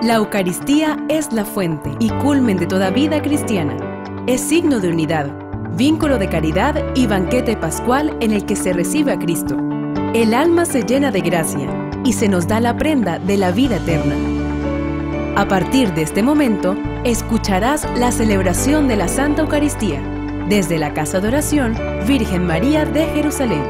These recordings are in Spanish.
La Eucaristía es la fuente y culmen de toda vida cristiana. Es signo de unidad, vínculo de caridad y banquete pascual en el que se recibe a Cristo. El alma se llena de gracia y se nos da la prenda de la vida eterna. A partir de este momento, escucharás la celebración de la Santa Eucaristía desde la Casa de Oración Virgen María de Jerusalén.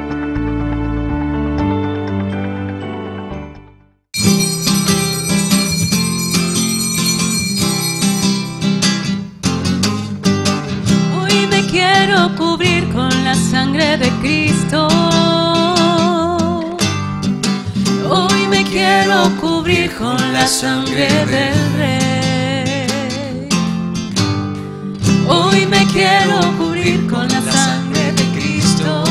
Hoy me quiero cubrir con la sangre de Cristo. Hoy me quiero cubrir con la sangre del Rey. Hoy me quiero cubrir con la sangre de Cristo.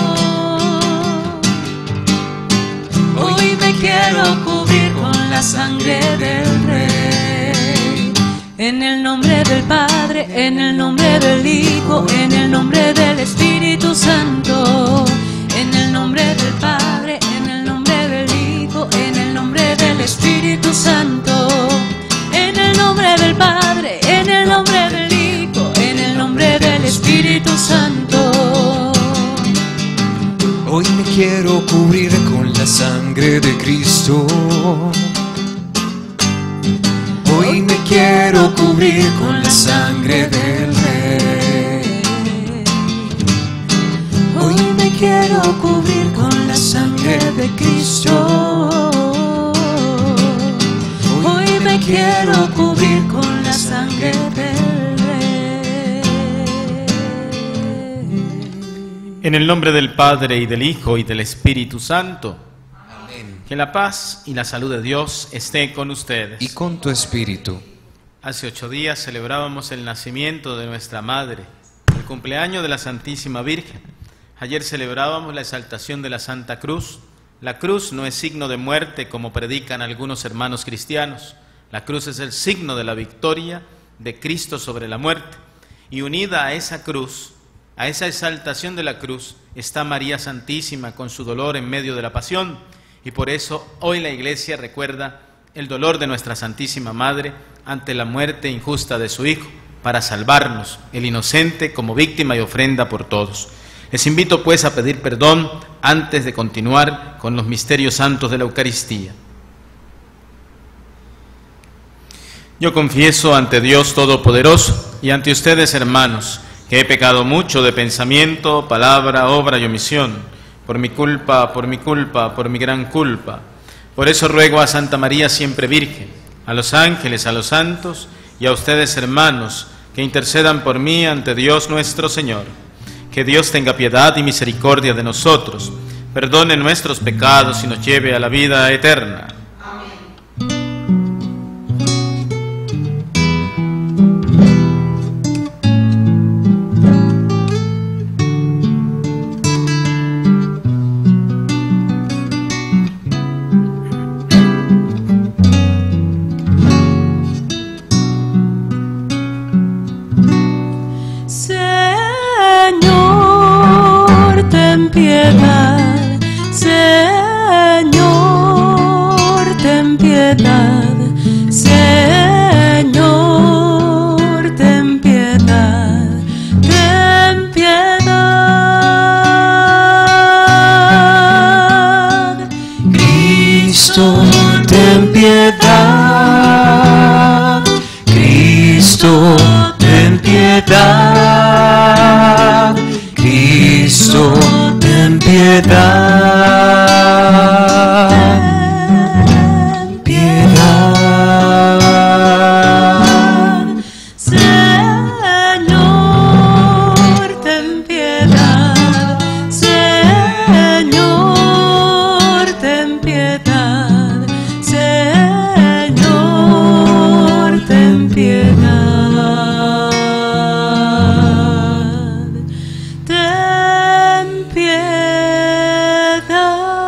Hoy me quiero cubrir con la sangre del Rey. En el nombre del Padre, en el nombre del Hijo, en el nombre del Espíritu Santo. En el nombre del Padre, en el nombre del Hijo, en el nombre del Espíritu Santo. En el nombre del Padre, en el nombre del Hijo, en el nombre del Espíritu Santo. Hoy me quiero cubrir con la sangre de Cristo. Hoy me quiero cubrir con la sangre del Rey. Hoy me quiero cubrir con la sangre de Cristo. Hoy me quiero cubrir con la sangre del Rey. En el nombre del Padre, y del Hijo, y del Espíritu Santo. Amén. Que la paz y la salud de Dios esté con ustedes. Y con tu espíritu. Hace 8 días celebrábamos el nacimiento de nuestra Madre, el cumpleaños de la Santísima Virgen. Ayer celebrábamos la exaltación de la Santa Cruz. La cruz no es signo de muerte como predican algunos hermanos cristianos. La cruz es el signo de la victoria de Cristo sobre la muerte. Y unida a esa cruz, a esa exaltación de la cruz, está María Santísima con su dolor en medio de la pasión. Y por eso hoy la Iglesia recuerda el dolor de nuestra Santísima Madre ante la muerte injusta de su Hijo, para salvarnos, el inocente, como víctima y ofrenda por todos. Les invito pues a pedir perdón antes de continuar con los misterios santos de la Eucaristía. Yo confieso ante Dios Todopoderoso y ante ustedes, hermanos, que he pecado mucho de pensamiento, palabra, obra y omisión, por mi culpa, por mi gran culpa. Por eso ruego a Santa María siempre Virgen, a los ángeles, a los santos y a ustedes, hermanos, que intercedan por mí ante Dios nuestro Señor. Que Dios tenga piedad y misericordia de nosotros, perdone nuestros pecados y nos lleve a la vida eterna. Cristo, ten piedad. Cristo, ten piedad. Piedad. Señor, ten piedad. Señor, ten piedad. Señor, ten piedad. Ten piedad.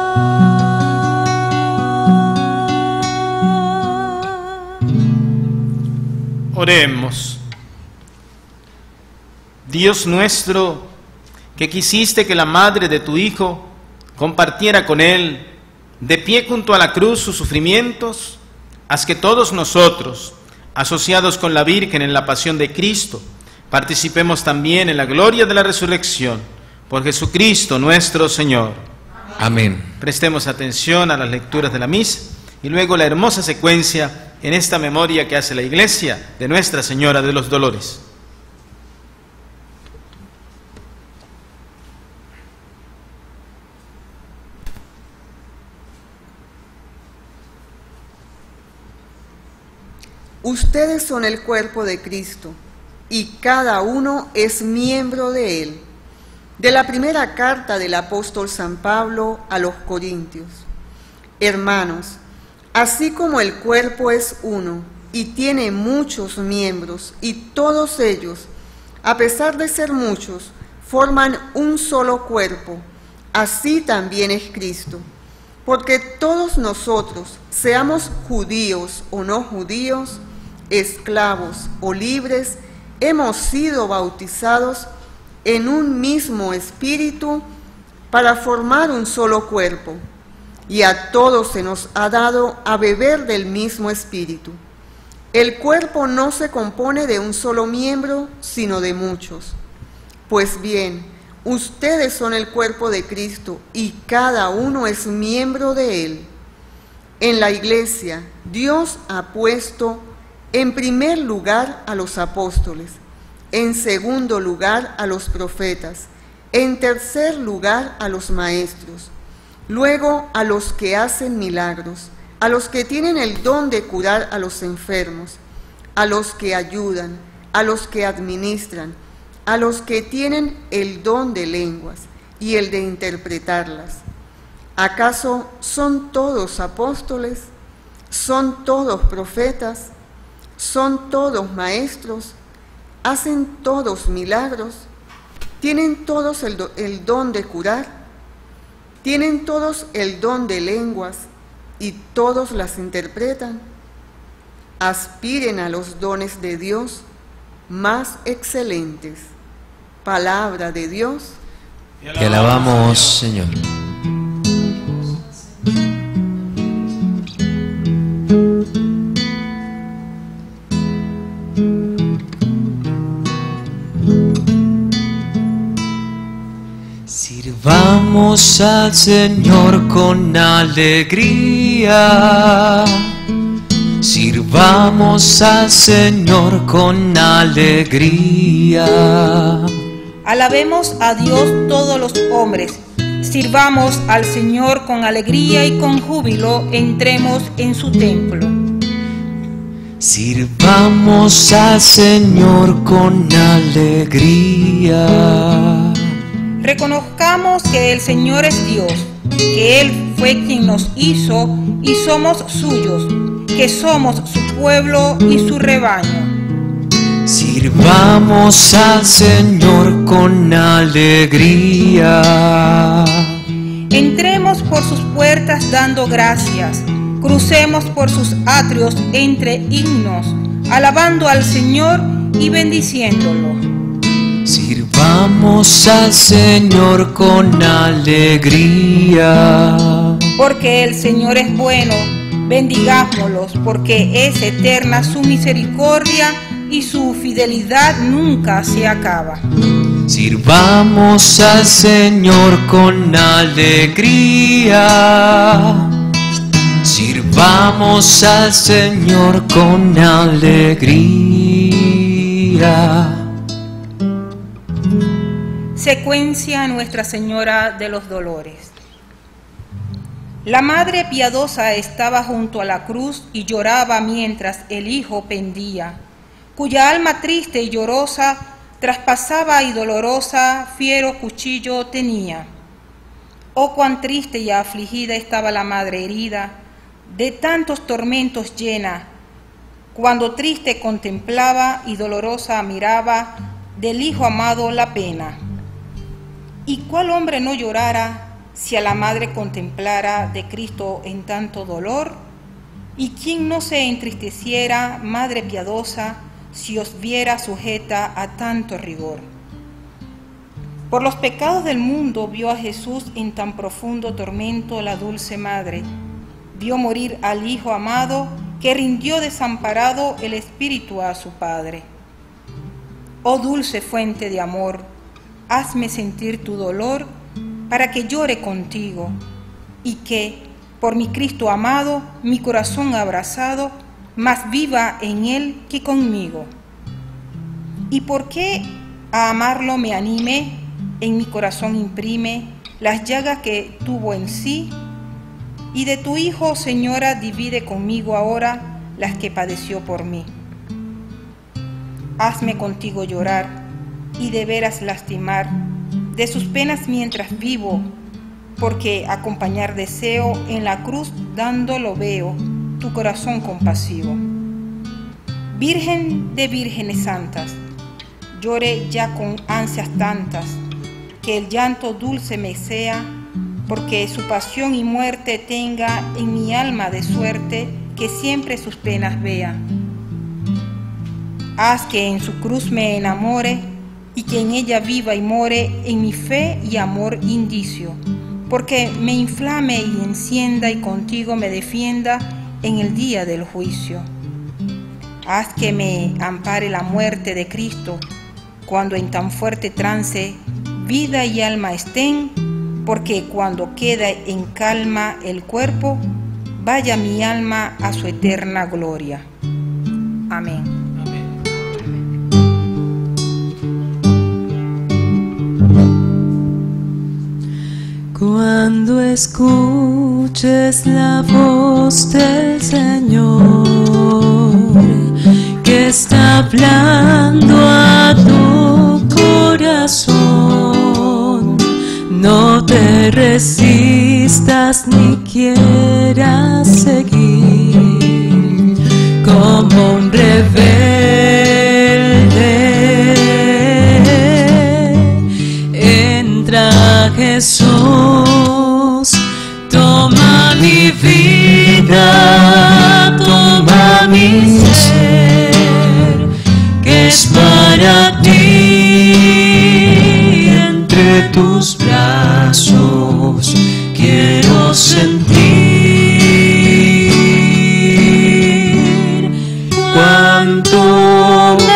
Oremos. Dios nuestro, que quisiste que la madre de tu Hijo compartiera con Él, de pie junto a la cruz, sus sufrimientos, haz que todos nosotros, asociados con la Virgen en la pasión de Cristo, participemos también en la gloria de la resurrección, por Jesucristo nuestro Señor. Amén. Prestemos atención a las lecturas de la misa y luego la hermosa secuencia en esta memoria que hace la Iglesia de Nuestra Señora de los Dolores. Ustedes son el cuerpo de Cristo y cada uno es miembro de él. De la primera carta del apóstol San Pablo a los Corintios. Hermanos, así como el cuerpo es uno y tiene muchos miembros y todos ellos, a pesar de ser muchos, forman un solo cuerpo, así también es Cristo. Porque todos nosotros, seamos judíos o no judíos, esclavos o libres, hemos sido bautizados en un mismo espíritu para formar un solo cuerpo, y a todos se nos ha dado a beber del mismo espíritu. El cuerpo no se compone de un solo miembro, sino de muchos. Pues bien, ustedes son el cuerpo de Cristo y cada uno es miembro de él. En la Iglesia, Dios ha puesto en primer lugar a los apóstoles, en segundo lugar a los profetas, en tercer lugar a los maestros, luego a los que hacen milagros, a los que tienen el don de curar a los enfermos, a los que ayudan, a los que administran, a los que tienen el don de lenguas y el de interpretarlas. ¿Acaso son todos apóstoles? ¿Son todos profetas? ¿Son todos maestros? ¿Hacen todos milagros? ¿Tienen todos el don de curar? ¿Tienen todos el don de lenguas y todos las interpretan? Aspiren a los dones de Dios más excelentes. Palabra de Dios. Te alabamos, Señor. Sirvamos al Señor con alegría. Sirvamos al Señor con alegría. Alabemos a Dios todos los hombres. Sirvamos al Señor con alegría y con júbilo. Entremos en su templo. Sirvamos al Señor con alegría. Reconozcamos que el Señor es Dios, que Él fue quien nos hizo y somos suyos, que somos su pueblo y su rebaño. Sirvamos al Señor con alegría. Entremos por sus puertas dando gracias, crucemos por sus atrios entre himnos, alabando al Señor y bendiciéndolo. Sirvamos al Señor con alegría. Porque el Señor es bueno, bendigámoslos, porque es eterna su misericordia y su fidelidad nunca se acaba. Sirvamos al Señor con alegría. Sirvamos al Señor con alegría. Secuencia Nuestra Señora de los Dolores. La Madre Piadosa estaba junto a la cruz y lloraba mientras el Hijo pendía, cuya alma triste y llorosa traspasaba y dolorosa fiero cuchillo tenía. Oh, cuán triste y afligida estaba la Madre herida, de tantos tormentos llena, cuando triste contemplaba y dolorosa miraba del Hijo amado la pena. ¿Y cuál hombre no llorara si a la Madre contemplara de Cristo en tanto dolor? ¿Y quién no se entristeciera, Madre piadosa, si os viera sujeta a tanto rigor? Por los pecados del mundo vio a Jesús en tan profundo tormento la dulce Madre. Vio morir al Hijo amado que rindió desamparado el espíritu a su Padre. Oh dulce fuente de amor, hazme sentir tu dolor para que llore contigo y que, por mi Cristo amado, mi corazón abrazado, más viva en él que conmigo. ¿Y por qué a amarlo me anime, en mi corazón imprime las llagas que tuvo en sí? Y de tu Hijo, Señora, divide conmigo ahora las que padeció por mí. Hazme contigo llorar y de veras lastimar de sus penas mientras vivo, porque acompañar deseo en la cruz dándolo veo tu corazón compasivo. Virgen de vírgenes santas, lloré ya con ansias tantas, que el llanto dulce me sea, porque su pasión y muerte tenga en mi alma de suerte que siempre sus penas vea. Haz que en su cruz me enamore y que en ella viva y more en mi fe y amor indicio, porque me inflame y encienda y contigo me defienda en el día del juicio. Haz que me ampare la muerte de Cristo, cuando en tan fuerte trance vida y alma estén, porque cuando quede en calma el cuerpo, vaya mi alma a su eterna gloria. Amén. Cuando escuches la voz del Señor que está hablando a tu corazón, no te resistas ni quieras seguir como un rebelde. Entra Jesús, toma mi vida, toma mi ser, que es para ti. Entre tus brazos quiero sentir cuánto me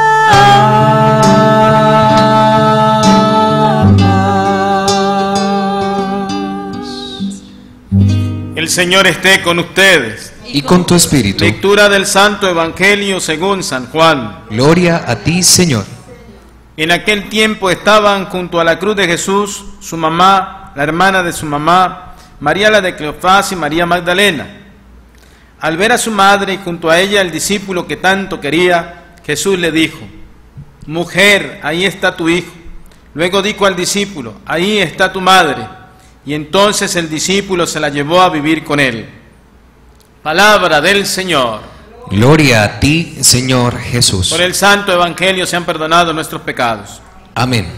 amas. El Señor esté con ustedes. Y con tu espíritu. Lectura del Santo Evangelio según San Juan. Gloria a ti, Señor. En aquel tiempo estaban junto a la cruz de Jesús su mamá, la hermana de su mamá, María la de Cleofás y María Magdalena. Al ver a su madre y junto a ella el discípulo que tanto quería, Jesús le dijo: Mujer, ahí está tu hijo. Luego dijo al discípulo: Ahí está tu madre. Y entonces el discípulo se la llevó a vivir con él. Palabra del Señor. Gloria a ti, Señor Jesús. Por el Santo Evangelio sean perdonados nuestros pecados. Amén.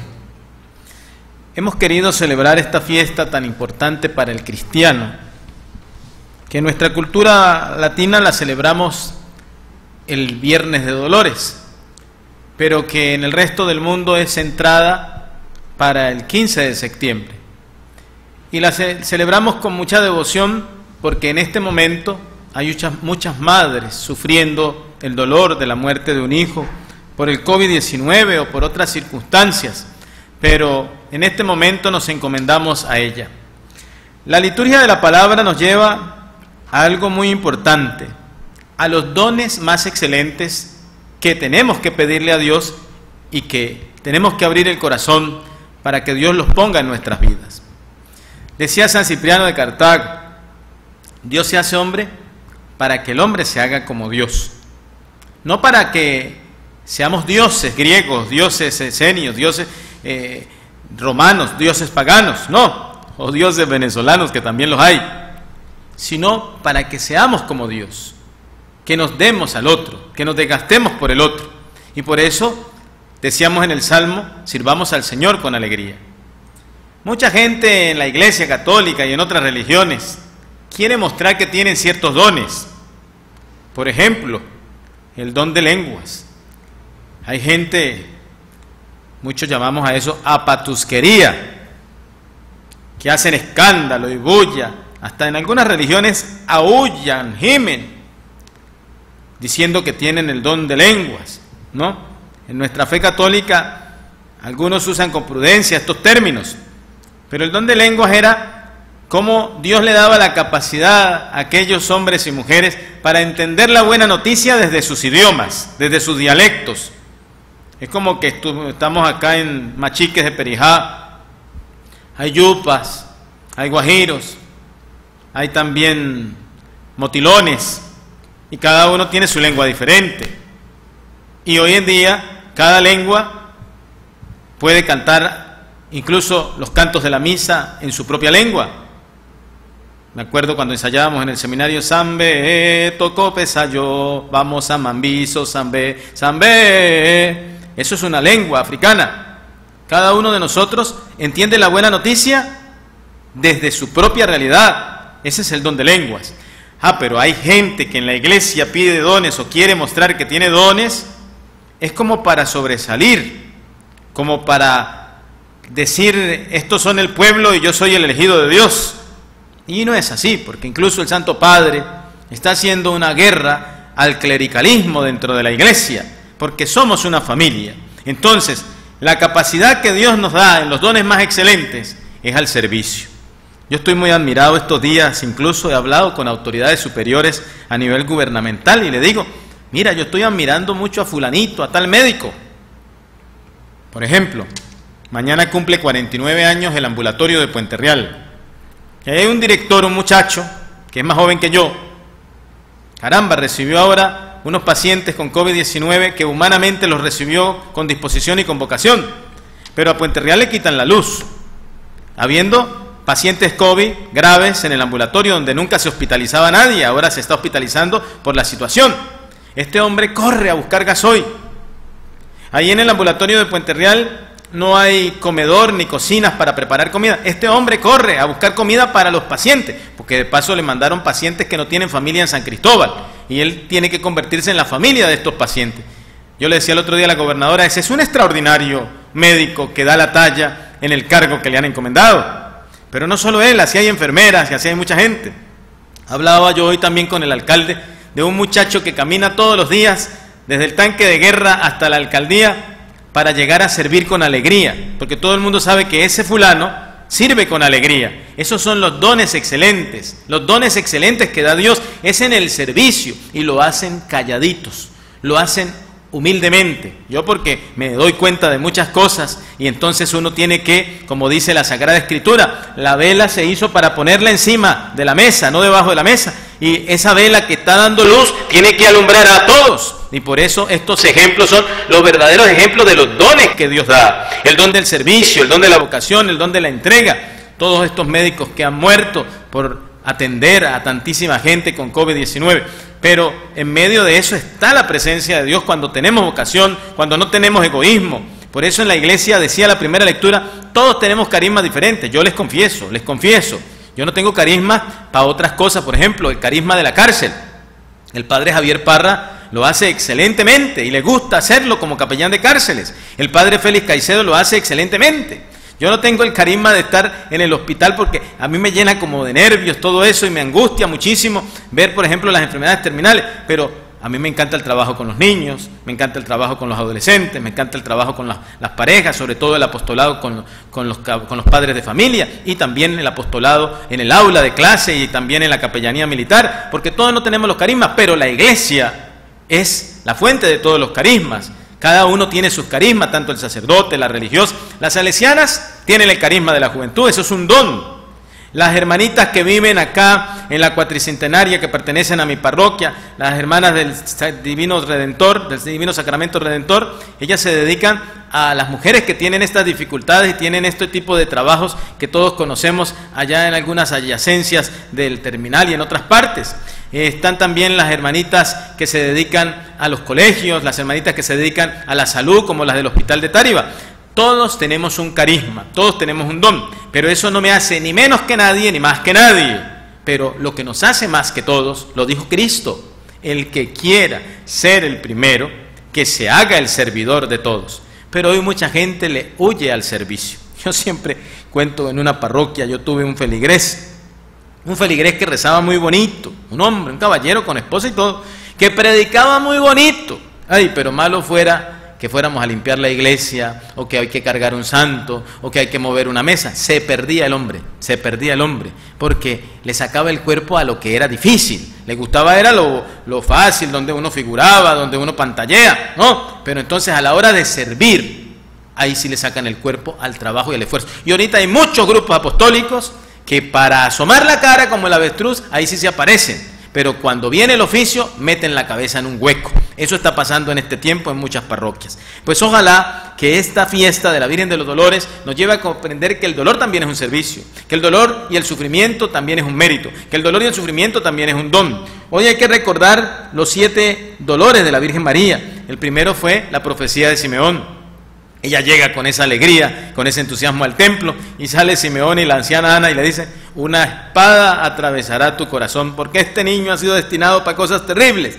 Hemos querido celebrar esta fiesta tan importante para el cristiano, que en nuestra cultura latina la celebramos el Viernes de Dolores, pero que en el resto del mundo es centrada para el 15 de septiembre. Y la celebramos con mucha devoción porque en este momento hay muchas madres sufriendo el dolor de la muerte de un hijo por el COVID-19 o por otras circunstancias, pero en este momento nos encomendamos a ella. La liturgia de la palabra nos lleva a algo muy importante, a los dones más excelentes que tenemos que pedirle a Dios y que tenemos que abrir el corazón para que Dios los ponga en nuestras vidas. Decía San Cipriano de Cartago: Dios se hace hombre para que el hombre se haga como Dios, no para que seamos dioses griegos, dioses esenios, dioses romanos, dioses paganos, no, o dioses venezolanos, que también los hay, sino para que seamos como Dios, que nos demos al otro, que nos desgastemos por el otro. Y por eso decíamos en el Salmo: sirvamos al Señor con alegría. Mucha gente en la Iglesia católica y en otras religiones quiere mostrar que tienen ciertos dones. Por ejemplo, el don de lenguas. Hay gente, muchos llamamos a eso apatusquería, que hacen escándalo y bulla, hasta en algunas religiones aúllan, gimen, diciendo que tienen el don de lenguas, ¿no? En nuestra fe católica algunos usan con prudencia estos términos, pero el don de lenguas era cómo Dios le daba la capacidad a aquellos hombres y mujeres para entender la buena noticia desde sus idiomas, desde sus dialectos. Es como que estamos acá en Machiques de Perijá, hay yupas, hay guajiros, hay también motilones, y cada uno tiene su lengua diferente. Y hoy en día cada lengua puede cantar incluso los cantos de la misa en su propia lengua. Me acuerdo cuando ensayábamos en el seminario Sambe, tocó pesayo, vamos a Mambiso, Sambe, Sambe. Eso es una lengua africana. Cada uno de nosotros entiende la buena noticia desde su propia realidad. Ese es el don de lenguas. Pero hay gente que en la iglesia pide dones o quiere mostrar que tiene dones, es como para sobresalir, como para decir, estos son el pueblo y yo soy el elegido de Dios. Y no es así, porque incluso el Santo Padre está haciendo una guerra al clericalismo dentro de la iglesia, porque somos una familia. Entonces, la capacidad que Dios nos da en los dones más excelentes es al servicio. Yo estoy muy admirado estos días, incluso he hablado con autoridades superiores a nivel gubernamental y le digo, mira, yo estoy admirando mucho a fulanito, a tal médico. Por ejemplo, mañana cumple 49 años el ambulatorio de Puente Real. Y hay un director, un muchacho, que es más joven que yo. Caramba, recibió ahora unos pacientes con COVID-19 que humanamente los recibió con disposición y con vocación. Pero a Puente Real le quitan la luz, habiendo pacientes COVID graves en el ambulatorio donde nunca se hospitalizaba nadie, ahora se está hospitalizando por la situación. Este hombre corre a buscar gasoil. Ahí en el ambulatorio de Puente Real no hay comedor ni cocinas para preparar comida. Este hombre corre a buscar comida para los pacientes, porque de paso le mandaron pacientes que no tienen familia en San Cristóbal, y él tiene que convertirse en la familia de estos pacientes. Yo le decía el otro día a la gobernadora, ese es un extraordinario médico que da la talla en el cargo que le han encomendado. Pero no solo él, así hay enfermeras y así hay mucha gente. Hablaba yo hoy también con el alcalde de un muchacho que camina todos los días desde el tanque de guerra hasta la alcaldía para llegar a servir con alegría, porque todo el mundo sabe que ese fulano sirve con alegría. Esos son los dones excelentes que da Dios, es en el servicio, y lo hacen calladitos, lo hacen humildemente. Yo porque me doy cuenta de muchas cosas, y entonces uno tiene que, como dice la Sagrada Escritura, la vela se hizo para ponerla encima de la mesa, no debajo de la mesa, y esa vela que está dando luz tiene que alumbrar a todos. Y por eso estos ejemplos son los verdaderos ejemplos de los dones que Dios da. El don del servicio, el don de la vocación, el don de la entrega. Todos estos médicos que han muerto por atender a tantísima gente con COVID-19. Pero en medio de eso está la presencia de Dios cuando tenemos vocación, cuando no tenemos egoísmo. Por eso en la iglesia, decía la primera lectura, todos tenemos carismas diferentes. Yo les confieso. Yo no tengo carisma para otras cosas. Por ejemplo, el carisma de la cárcel. El padre Javier Parra lo hace excelentemente y le gusta hacerlo como capellán de cárceles. El padre Félix Caicedo lo hace excelentemente. Yo no tengo el carisma de estar en el hospital porque a mí me llena como de nervios todo eso y me angustia muchísimo ver, por ejemplo, las enfermedades terminales, pero a mí me encanta el trabajo con los niños, me encanta el trabajo con los adolescentes, me encanta el trabajo con las parejas, sobre todo el apostolado con los padres de familia, y también el apostolado en el aula de clase y también en la capellanía militar, porque todos no tenemos los carismas, pero la iglesia es la fuente de todos los carismas. Cada uno tiene sus carismas, tanto el sacerdote, la religiosa. Las salesianas tienen el carisma de la juventud, eso es un don. Las hermanitas que viven acá en la cuatricentenaria, que pertenecen a mi parroquia, las hermanas del Divino Redentor, del Divino Sacramento Redentor, ellas se dedican a las mujeres que tienen estas dificultades y tienen este tipo de trabajos que todos conocemos allá en algunas adyacencias del terminal y en otras partes. Están también las hermanitas que se dedican a los colegios, las hermanitas que se dedican a la salud, como las del Hospital de Táriba. Todos tenemos un carisma, todos tenemos un don, pero eso no me hace ni menos que nadie ni más que nadie. Pero lo que nos hace más que todos, lo dijo Cristo, el que quiera ser el primero, que se haga el servidor de todos. Pero hoy mucha gente le huye al servicio. Yo siempre cuento, en una parroquia yo tuve un feligrés que rezaba muy bonito, un hombre, un caballero con esposa y todo, que predicaba muy bonito. Ay, pero malo fuera que fuéramos a limpiar la iglesia, o que hay que cargar un santo, o que hay que mover una mesa. Se perdía el hombre, porque le sacaba el cuerpo a lo que era difícil. Le gustaba era lo fácil, donde uno figuraba, donde uno pantallea, ¿no? Pero entonces a la hora de servir, ahí sí le sacan el cuerpo al trabajo y al esfuerzo. Y ahorita hay muchos grupos apostólicos que para asomar la cara como el avestruz, ahí sí se aparecen. Pero cuando viene el oficio, meten la cabeza en un hueco. Eso está pasando en este tiempo en muchas parroquias. Pues ojalá que esta fiesta de la Virgen de los Dolores nos lleve a comprender que el dolor también es un servicio, que el dolor y el sufrimiento también es un mérito, que el dolor y el sufrimiento también es un don. Hoy hay que recordar los 7 dolores de la Virgen María. El primero fue la profecía de Simeón. Ella llega con esa alegría, con ese entusiasmo al templo, y sale Simeón y la anciana Ana y le dice: una espada atravesará tu corazón, porque este niño ha sido destinado para cosas terribles.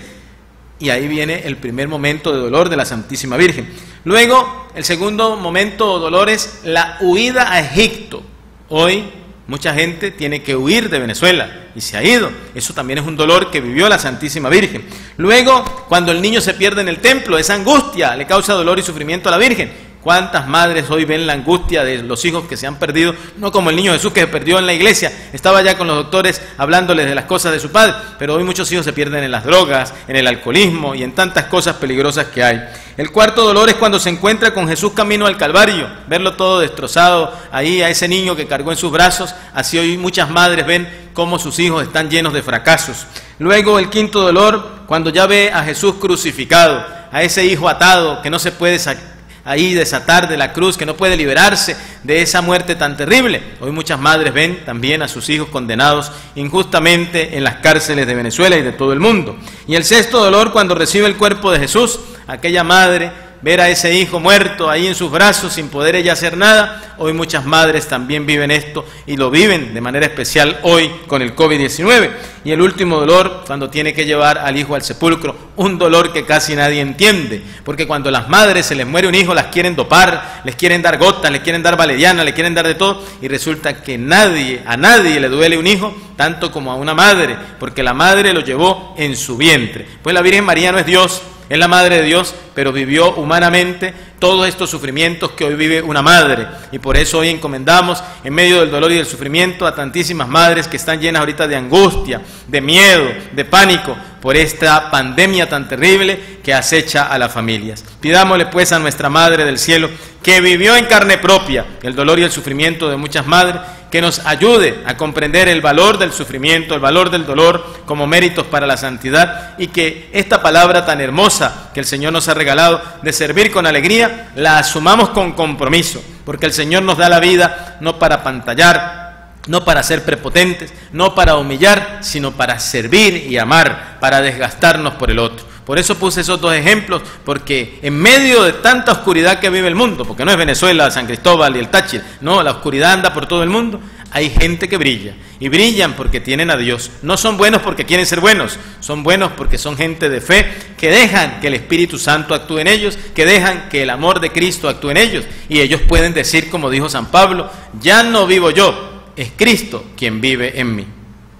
Y ahí viene el primer momento de dolor de la Santísima Virgen. Luego, el segundo momento de dolor es la huida a Egipto. Hoy mucha gente tiene que huir de Venezuela y se ha ido. Eso también es un dolor que vivió la Santísima Virgen. Luego, cuando el niño se pierde en el templo, esa angustia le causa dolor y sufrimiento a la Virgen. ¿Cuántas madres hoy ven la angustia de los hijos que se han perdido? No como el niño Jesús que se perdió en la iglesia, estaba ya con los doctores hablándoles de las cosas de su padre, pero hoy muchos hijos se pierden en las drogas, en el alcoholismo y en tantas cosas peligrosas que hay. El cuarto dolor es cuando se encuentra con Jesús camino al Calvario, verlo todo destrozado, ahí a ese niño que cargó en sus brazos. Así hoy muchas madres ven cómo sus hijos están llenos de fracasos. Luego el quinto dolor, cuando ya ve a Jesús crucificado, a ese hijo atado que no se puede ahí desatar de la cruz, que no puede liberarse de esa muerte tan terrible. Hoy muchas madres ven también a sus hijos condenados injustamente en las cárceles de Venezuela y de todo el mundo. Y el sexto dolor, cuando recibe el cuerpo de Jesús, aquella madre ver a ese hijo muerto ahí en sus brazos sin poder ella hacer nada. Hoy muchas madres también viven esto y lo viven de manera especial hoy con el COVID-19. Y el último dolor, cuando tiene que llevar al hijo al sepulcro, un dolor que casi nadie entiende, porque cuando a las madres se les muere un hijo, las quieren dopar, les quieren dar gotas, les quieren dar valeriana, les quieren dar de todo, y resulta que a nadie le duele un hijo tanto como a una madre, porque la madre lo llevó en su vientre. Pues la Virgen María no es Dios, es la Madre de Dios, pero vivió humanamente todos estos sufrimientos que hoy vive una madre. Y por eso hoy encomendamos, en medio del dolor y del sufrimiento, a tantísimas madres que están llenas ahorita de angustia, de miedo, de pánico, por esta pandemia tan terrible que acecha a las familias. Pidámosle pues a nuestra Madre del Cielo, que vivió en carne propia el dolor y el sufrimiento de muchas madres, que nos ayude a comprender el valor del sufrimiento, el valor del dolor como méritos para la santidad, y que esta palabra tan hermosa que el Señor nos ha regalado de servir con alegría, la asumamos con compromiso, porque el Señor nos da la vida no para pantallar, no para ser prepotentes, no para humillar, sino para servir y amar, para desgastarnos por el otro. Por eso puse esos 2 ejemplos, porque en medio de tanta oscuridad que vive el mundo, porque no es Venezuela, San Cristóbal y el Táchira, no, la oscuridad anda por todo el mundo, hay gente que brilla, y brillan porque tienen a Dios. No son buenos porque quieren ser buenos, son buenos porque son gente de fe, que dejan que el Espíritu Santo actúe en ellos, que dejan que el amor de Cristo actúe en ellos, y ellos pueden decir, como dijo San Pablo: ya no vivo yo, es Cristo quien vive en mí.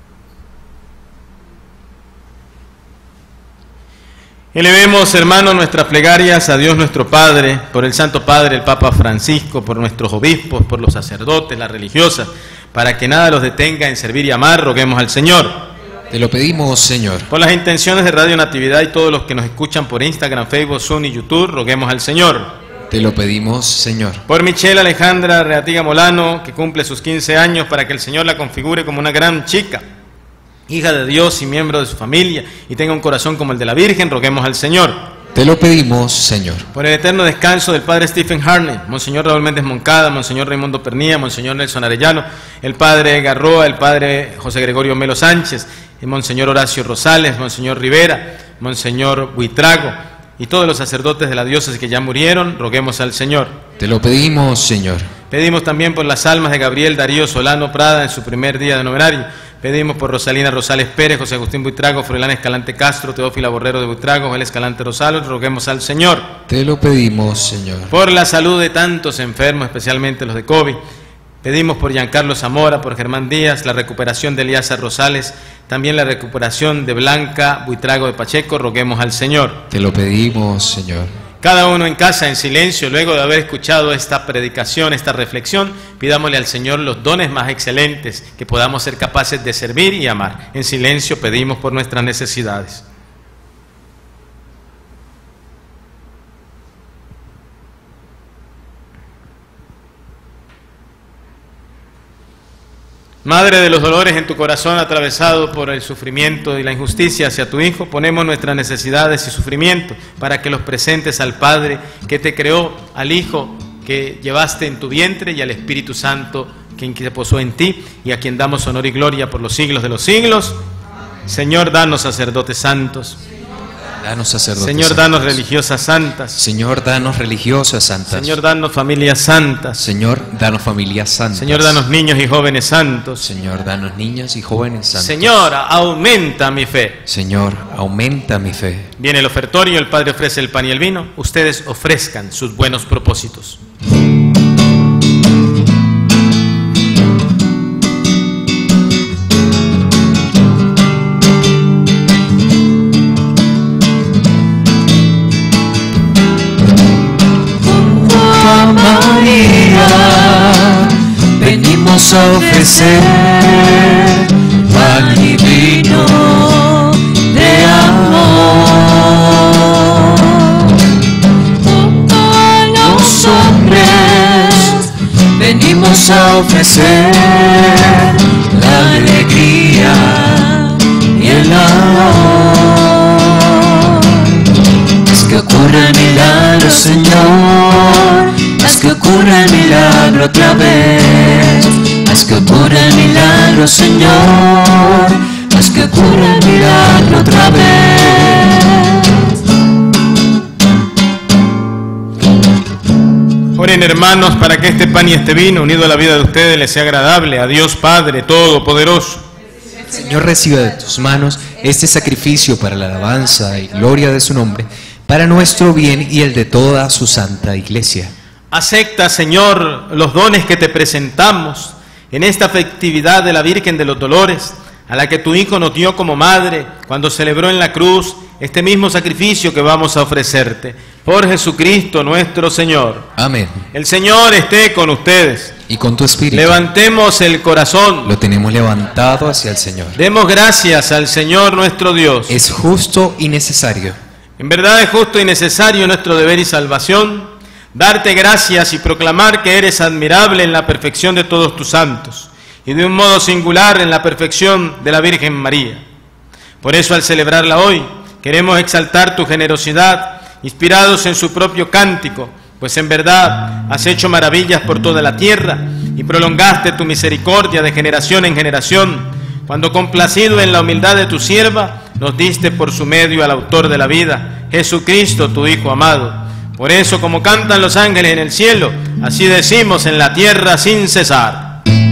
Elevemos, hermanos, nuestras plegarias a Dios nuestro Padre, por el Santo Padre, el Papa Francisco, por nuestros obispos, por los sacerdotes, las religiosas, para que nada los detenga en servir y amar. Roguemos al Señor. Te lo pedimos, Señor. Por las intenciones de Radio Natividad y todos los que nos escuchan por Instagram, Facebook, Zoom y YouTube, roguemos al Señor. Te lo pedimos, Señor. Por Michelle Alejandra Reatiga Molano, que cumple sus 15 años, para que el Señor la configure como una gran chica, hija de Dios y miembro de su familia, y tenga un corazón como el de la Virgen, roguemos al Señor. Te lo pedimos, Señor. Por el eterno descanso del Padre Stephen Harney, Monseñor Raúl Méndez Moncada, Monseñor Raimundo Pernía, Monseñor Nelson Arellano, el Padre Garroa, el Padre José Gregorio Melo Sánchez, el Monseñor Horacio Rosales, Monseñor Rivera, Monseñor Buitrago, y todos los sacerdotes de la diócesis que ya murieron, roguemos al Señor. Te lo pedimos, Señor. Pedimos también por las almas de Gabriel Darío Solano Prada en su primer día de novenario. Pedimos por Rosalina Rosales Pérez, José Agustín Buitrago, Froilán Escalante Castro, Teófila Borrero de Buitrago, Joel Escalante Rosales, roguemos al Señor. Te lo pedimos, Señor. Por la salud de tantos enfermos, especialmente los de COVID, Pedimos por Giancarlo Zamora, por Germán Díaz, la recuperación de Elías Rosales, también la recuperación de Blanca Buitrago de Pacheco. Roguemos al Señor. Te lo pedimos, Señor. Cada uno en casa, en silencio, luego de haber escuchado esta predicación, esta reflexión, pidámosle al Señor los dones más excelentes que podamos ser capaces de servir y amar. En silencio pedimos por nuestras necesidades. Madre de los dolores, en tu corazón atravesado por el sufrimiento y la injusticia hacia tu Hijo, ponemos nuestras necesidades y sufrimientos para que los presentes al Padre que te creó, al Hijo que llevaste en tu vientre y al Espíritu Santo quien se posó en ti y a quien damos honor y gloria por los siglos de los siglos. Señor, danos sacerdotes santos. Danos sacerdotes Señor, santos. danos religiosas santas. Señor, danos religiosas santas. Señor, danos familias santas. Señor, danos familias santas. Señor, danos niños y jóvenes santos. Señor, danos niños y jóvenes santos. Señor, aumenta mi fe. Señor, aumenta mi fe. Viene el ofertorio, el Padre ofrece el pan y el vino. Ustedes ofrezcan sus buenos propósitos. Venimos a ofrecer pan y vino de amor. Los hombres venimos a ofrecer la alegría y el amor. Haz que ocurra el milagro, Señor. Haz que ocurra el milagro otra vez. Haz que ocurra el milagro, Señor. Haz que ocurra el milagro otra vez. Oren, hermanos, para que este pan y este vino, unido a la vida de ustedes, les sea agradable a Dios Padre Todopoderoso. Señor, reciba de tus manos este sacrificio para la alabanza y gloria de su nombre, para nuestro bien y el de toda su santa iglesia. Acepta, Señor, los dones que te presentamos en esta festividad de la Virgen de los Dolores, a la que tu Hijo nos dio como madre cuando celebró en la cruz este mismo sacrificio que vamos a ofrecerte. Por Jesucristo nuestro Señor. Amén. El Señor esté con ustedes. Y con tu espíritu. Levantemos el corazón. Lo tenemos levantado hacia el Señor. Demos gracias al Señor nuestro Dios. Es justo y necesario. En verdad es justo y necesario nuestro deber y salvación, darte gracias y proclamar que eres admirable en la perfección de todos tus santos y de un modo singular en la perfección de la Virgen María. Por eso, al celebrarla hoy, queremos exaltar tu generosidad, inspirados en su propio cántico, pues en verdad has hecho maravillas por toda la tierra y prolongaste tu misericordia de generación en generación, cuando complacido en la humildad de tu sierva, nos diste por su medio al autor de la vida, Jesucristo, tu Hijo amado. Por eso, como cantan los ángeles en el cielo, así decimos en la tierra sin cesar.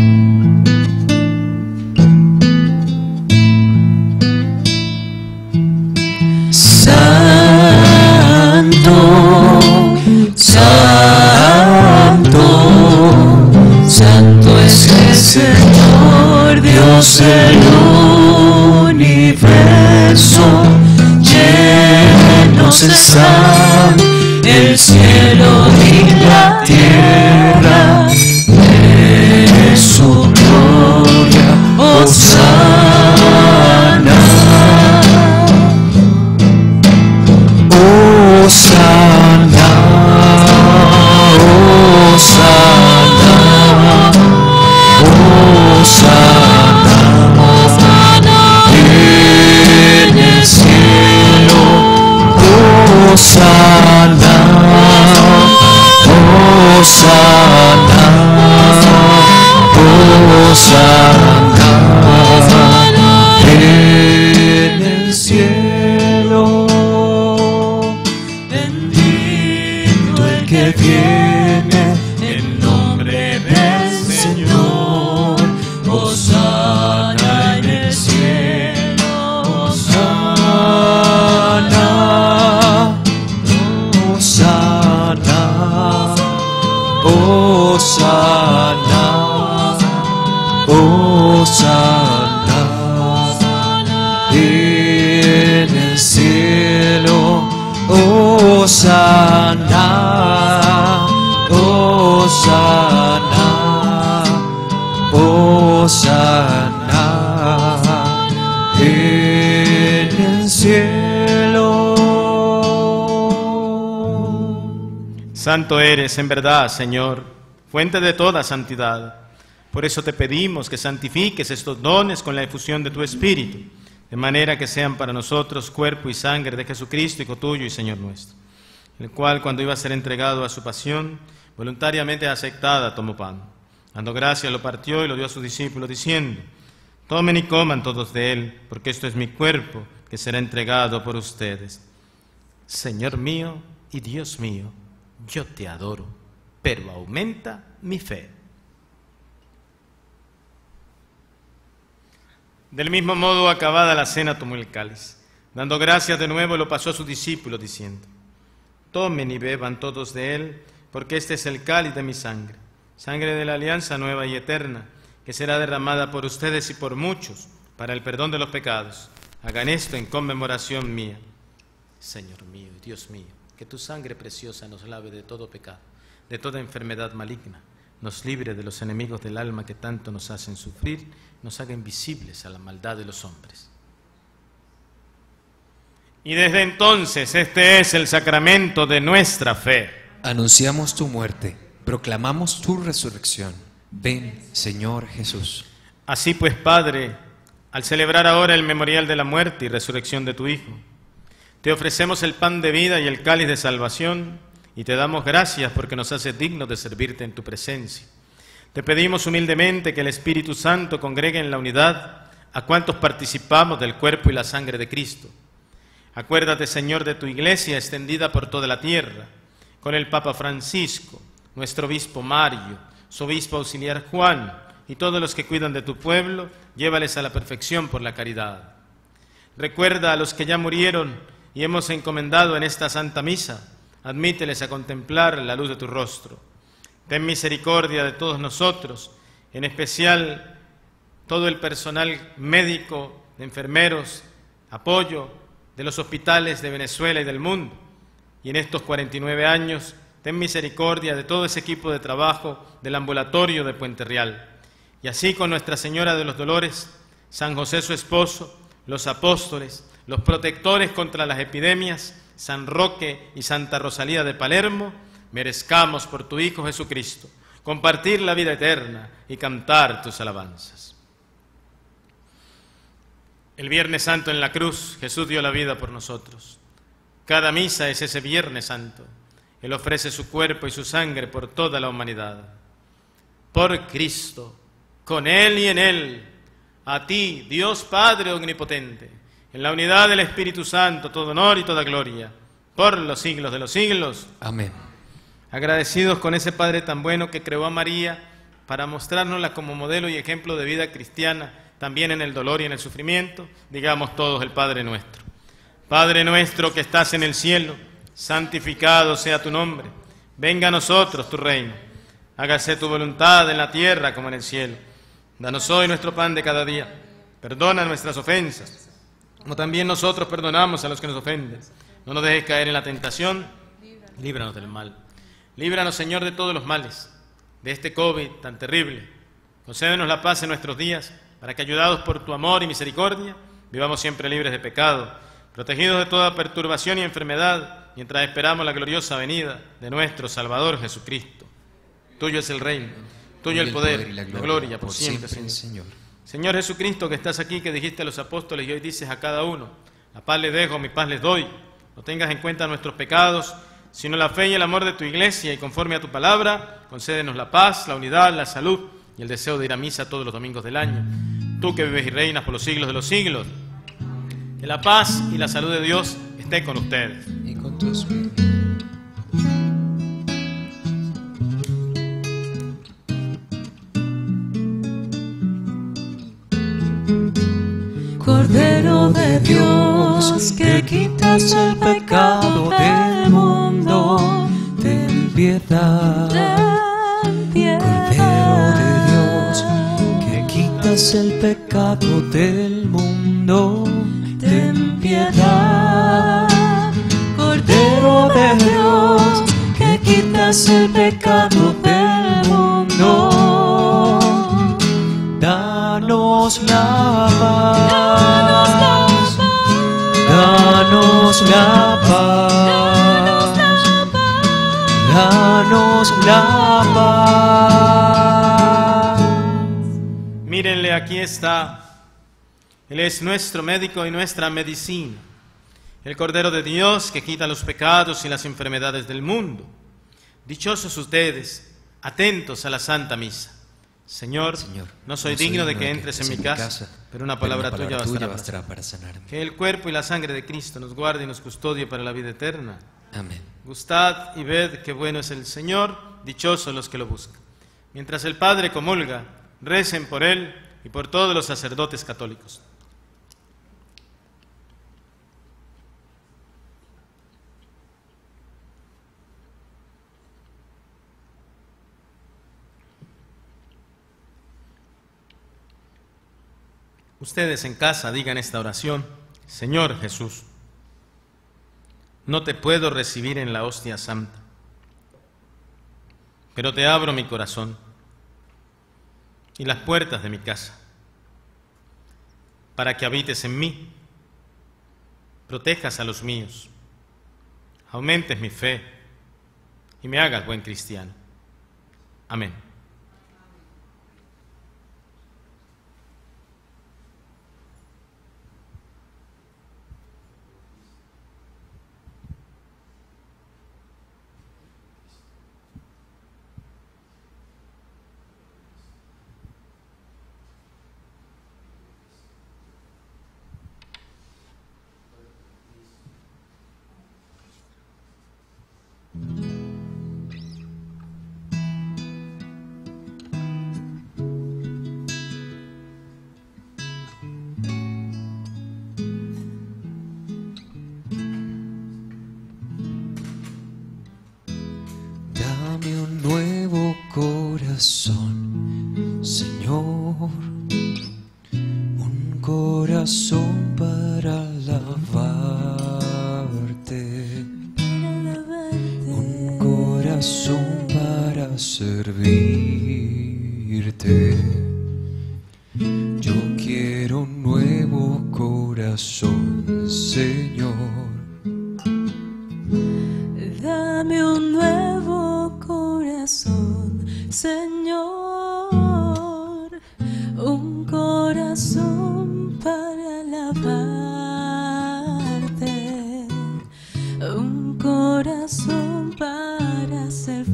Santo, santo, santo es el Señor, Dios del universo. Llenos están el cielo y la tierra de su gloria. Hosana, Hosana, Hosana, Hosana, en el cielo. Hosana, Hosana, Hosana, en el cielo. Bendito el que viene en nombre del Señor. Hosana en el cielo. Hosana, Hosana, Hosana. Hosana, Hosana, Hosana en el cielo. Santo eres en verdad, Señor, fuente de toda santidad. Por eso te pedimos que santifiques estos dones con la efusión de tu Espíritu, de manera que sean para nosotros cuerpo y sangre de Jesucristo, Hijo tuyo y Señor nuestro, el cual, cuando iba a ser entregado a su pasión, voluntariamente aceptada, tomó pan. Dando gracias, lo partió y lo dio a sus discípulos, diciendo: tomen y coman todos de él, porque esto es mi cuerpo, que será entregado por ustedes. Señor mío y Dios mío, yo te adoro, pero aumenta mi fe. Del mismo modo, acabada la cena, tomó el cáliz. Dando gracias de nuevo, lo pasó a sus discípulos, diciendo: tomen y beban todos de él, porque este es el cáliz de mi sangre, sangre de la alianza nueva y eterna, que será derramada por ustedes y por muchos, para el perdón de los pecados. Hagan esto en conmemoración mía. Señor mío y Dios mío, que tu sangre preciosa nos lave de todo pecado, de toda enfermedad maligna, nos libre de los enemigos del alma que tanto nos hacen sufrir, nos haga invisibles a la maldad de los hombres. Y desde entonces este es el sacramento de nuestra fe. Anunciamos tu muerte, proclamamos tu resurrección. Ven, Señor Jesús. Así pues, Padre, al celebrar ahora el memorial de la muerte y resurrección de tu Hijo, te ofrecemos el pan de vida y el cáliz de salvación, y te damos gracias porque nos haces dignos de servirte en tu presencia. Te pedimos humildemente que el Espíritu Santo congregue en la unidad a cuantos participamos del cuerpo y la sangre de Cristo. Acuérdate, Señor, de tu Iglesia extendida por toda la tierra, con el Papa Francisco, nuestro obispo Mario, su obispo auxiliar Juan, y todos los que cuidan de tu pueblo, llévales a la perfección por la caridad. Recuerda a los que ya murieron y hemos encomendado en esta Santa Misa, admíteles a contemplar la luz de tu rostro. Ten misericordia de todos nosotros, en especial todo el personal médico, de enfermeros, apoyo de los hospitales de Venezuela y del mundo. Y en estos 49 años, ten misericordia de todo ese equipo de trabajo del ambulatorio de Puente Real. Y así con Nuestra Señora de los Dolores, San José su esposo, los apóstoles, los protectores contra las epidemias, San Roque y Santa Rosalía de Palermo, merezcamos por tu Hijo Jesucristo compartir la vida eterna y cantar tus alabanzas. El Viernes Santo en la cruz, Jesús dio la vida por nosotros. Cada misa es ese Viernes Santo. Él ofrece su cuerpo y su sangre por toda la humanidad. Por Cristo, con Él y en Él, a ti, Dios Padre Omnipotente, en la unidad del Espíritu Santo, todo honor y toda gloria, por los siglos de los siglos. Amén. Agradecidos con ese Padre tan bueno que creó a María para mostrárnosla como modelo y ejemplo de vida cristiana, también en el dolor y en el sufrimiento, digamos todos el Padre nuestro. Padre nuestro que estás en el cielo, santificado sea tu nombre. Venga a nosotros tu reino. Hágase tu voluntad en la tierra como en el cielo. Danos hoy nuestro pan de cada día. Perdona nuestras ofensas, como también nosotros perdonamos a los que nos ofenden. No nos dejes caer en la tentación, líbranos del mal. Líbranos, Señor, de todos los males, de este COVID tan terrible. Concédenos la paz en nuestros días, para que, ayudados por tu amor y misericordia, vivamos siempre libres de pecado, protegidos de toda perturbación y enfermedad, mientras esperamos la gloriosa venida de nuestro Salvador Jesucristo. Tuyo es el reino, tuyo el poder y la gloria por siempre, Señor. Señor Jesucristo, que estás aquí, que dijiste a los apóstoles y hoy dices a cada uno: la paz les dejo, mi paz les doy. No tengas en cuenta nuestros pecados, sino la fe y el amor de tu Iglesia, y conforme a tu palabra, concédenos la paz, la unidad, la salud y el deseo de ir a misa todos los domingos del año. Tú que vives y reinas por los siglos de los siglos, que la paz y la salud de Dios esté con ustedes. Y con tu espíritu. Cordero de Dios, que quitas el pecado del mundo, ten piedad. ten piedad. Cordero de Dios, que quitas el pecado del mundo, ten piedad. Cordero de Dios, que quitas el pecado del mundo. Danos la paz, danos la paz, danos la paz. Mírenle, aquí está. Él es nuestro médico y nuestra medicina. El Cordero de Dios que quita los pecados y las enfermedades del mundo. Dichosos ustedes, atentos a la Santa Misa. Señor, no soy digno de que entres en mi casa, pero una palabra tuya bastará para sanarme. Que el cuerpo y la sangre de Cristo nos guarde y nos custodie para la vida eterna. Amén. Gustad y ved qué bueno es el Señor, dichosos los que lo buscan. Mientras el Padre comulga, recen por él y por todos los sacerdotes católicos. Ustedes en casa digan esta oración: Señor Jesús, no te puedo recibir en la hostia santa, pero te abro mi corazón y las puertas de mi casa, para que habites en mí, protejas a los míos, aumentes mi fe y me hagas buen cristiano. Amén. Dame un nuevo corazón, Señor, un corazón para alabarte, un corazón para servirte. Yo quiero un nuevo corazón, Señor. Dame un nuevo corazón, Señor, un corazón para alabarte, un corazón para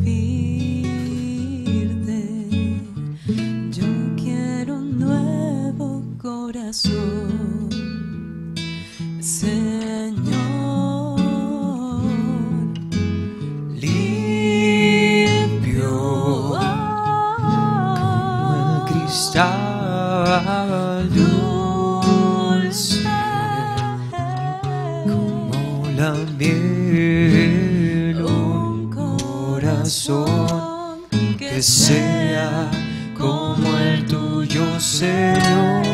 servirte. Yo quiero un nuevo corazón, Señor. Dulce como la miel, un corazón que sea como el tuyo, Señor.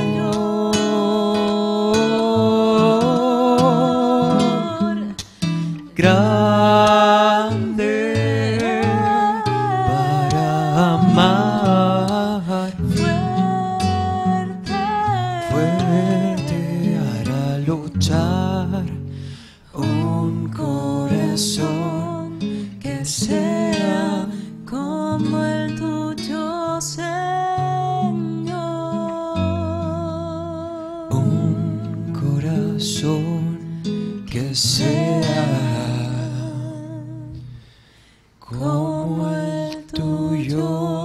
Grande para amar, fuerte hará luchar, un corazón que sea como el tuyo, Señor. un corazón que sea como el tuyo,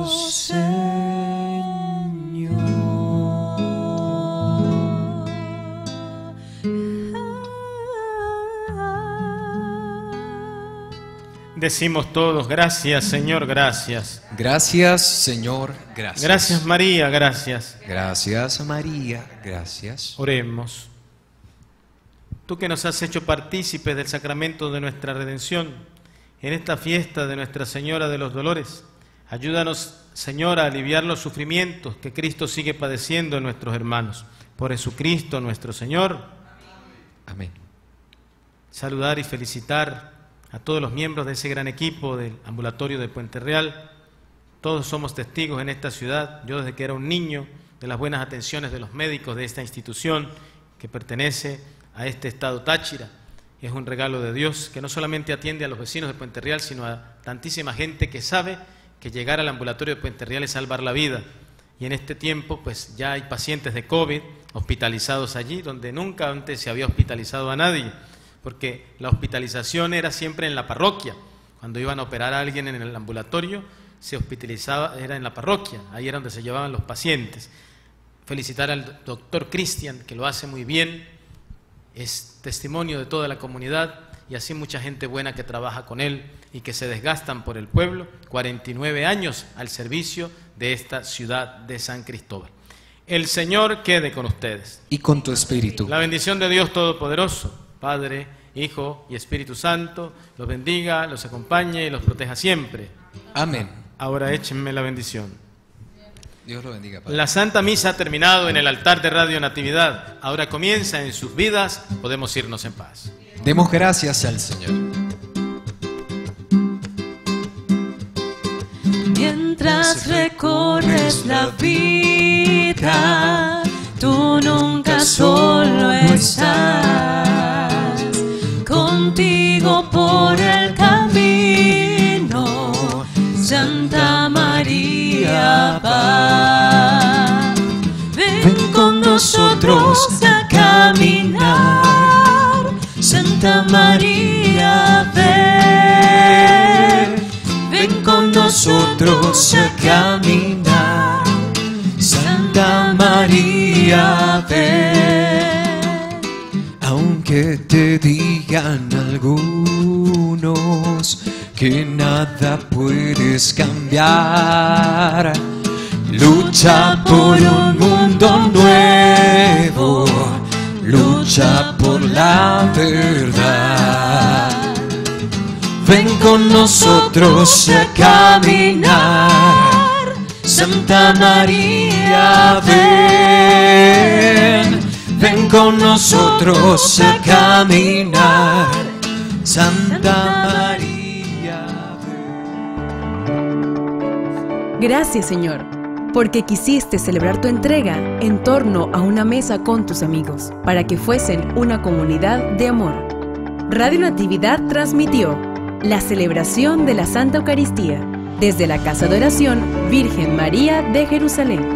Decimos todos: gracias, Señor, gracias. Gracias, Señor, gracias. Gracias, María, gracias. Gracias, María, gracias. Oremos. Tú que nos has hecho partícipes del sacramento de nuestra redención, en esta fiesta de Nuestra Señora de los Dolores, ayúdanos, Señor, a aliviar los sufrimientos que Cristo sigue padeciendo en nuestros hermanos. Por Jesucristo nuestro Señor. Amén. Saludar y felicitar a todos los miembros de ese gran equipo del ambulatorio de Puente Real. Todos somos testigos en esta ciudad, yo desde que era un niño, de las buenas atenciones de los médicos de esta institución que pertenece a este estado Táchira. Es un regalo de Dios que no solamente atiende a los vecinos de Puente Real, sino a tantísima gente que sabe que llegar al ambulatorio de Puente Real es salvar la vida. Y en este tiempo pues ya hay pacientes de COVID hospitalizados allí, donde nunca antes se había hospitalizado a nadie, porque la hospitalización era siempre en la parroquia. Cuando iban a operar a alguien en el ambulatorio, se hospitalizaba, era en la parroquia, ahí era donde se llevaban los pacientes. Felicitar al doctor Cristian, que lo hace muy bien, es testimonio de toda la comunidad, y así mucha gente buena que trabaja con él y que se desgastan por el pueblo, 49 años al servicio de esta ciudad de San Cristóbal. El Señor quede con ustedes. Y con tu espíritu. La bendición de Dios Todopoderoso, Padre, Hijo y Espíritu Santo, los bendiga, los acompañe y los proteja siempre. Amén. Ahora échenme la bendición. Dios lo bendiga, Padre. La Santa Misa ha terminado en el altar de Radio Natividad. Ahora comienza en sus vidas. Podemos irnos en paz. Demos gracias al Señor. Mientras recorres la vida, tú nunca solo estás. Contigo por el camino, Santa María va. Ven con nosotros a caminar, Santa María ven. Ven con nosotros a caminar, Santa María ven. Aunque te digan algunos que nada puedes cambiar, lucha por un mundo nuevo, lucha por la verdad. Ven con nosotros a caminar, Santa María ven. Ven con nosotros a caminar, Santa María ven. Gracias, Señor, porque quisiste celebrar tu entrega en torno a una mesa con tus amigos, para que fuesen una comunidad de amor. Radio Natividad transmitió la celebración de la Santa Eucaristía desde la Casa de Oración Virgen María de Jerusalén.